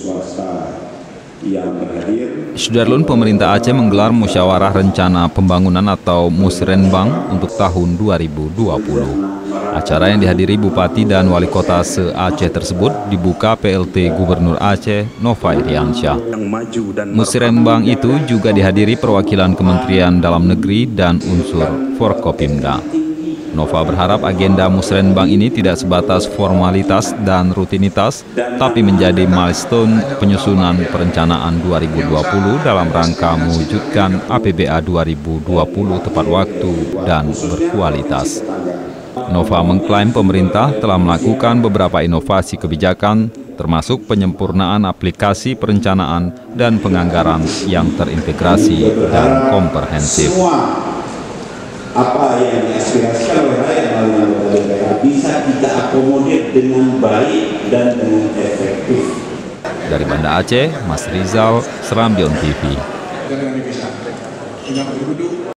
swasta yang berhadir. Sudarlun, pemerintah Aceh menggelar musyawarah rencana pembangunan atau Musrenbang untuk tahun 2020. Acara yang dihadiri Bupati dan Wali Kota se-Aceh tersebut dibuka PLT Gubernur Aceh Nova Iriansyah. Musrenbang itu juga dihadiri perwakilan Kementerian Dalam Negeri dan unsur Forkopimda. Nova berharap agenda Musrenbang ini tidak sebatas formalitas dan rutinitas, tapi menjadi milestone penyusunan perencanaan 2020 dalam rangka mewujudkan APBA 2020 tepat waktu dan berkualitas. Nova mengklaim pemerintah telah melakukan beberapa inovasi kebijakan, termasuk penyempurnaan aplikasi perencanaan dan penganggaran yang terintegrasi dan komprehensif. Apa yang diaspirasikan oleh rakyat melalui anggota DPR bisa kita akomodir dengan baik dan dengan efektif. Dari Banda Aceh, Mas Rizal, Serambion TV.